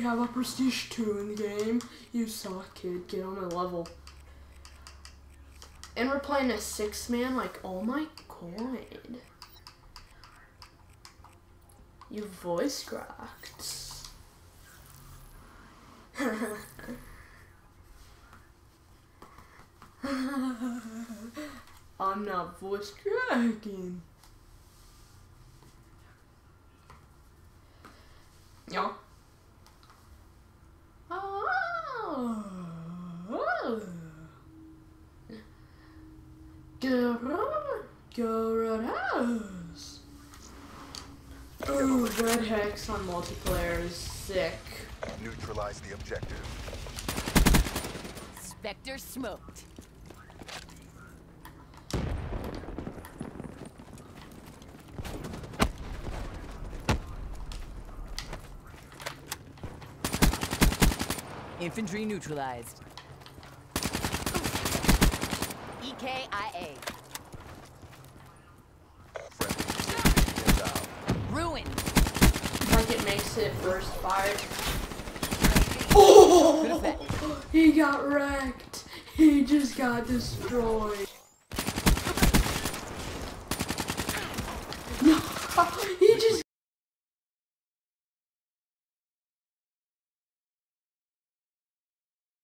have a prestige 2 in the game. You suck, kid. Get on my level. And we're playing a 6-man, like, oh my god. You voice cracked. I'm not voice cracking. Yeah. Oh. Go Red House. Ooh, Red Hex on multiplayer is sick. Neutralize the objective. Spectre smoked. Infantry neutralized. EKIA. Ruin. Like it makes it first fire. Oh! He got wrecked. He just got destroyed.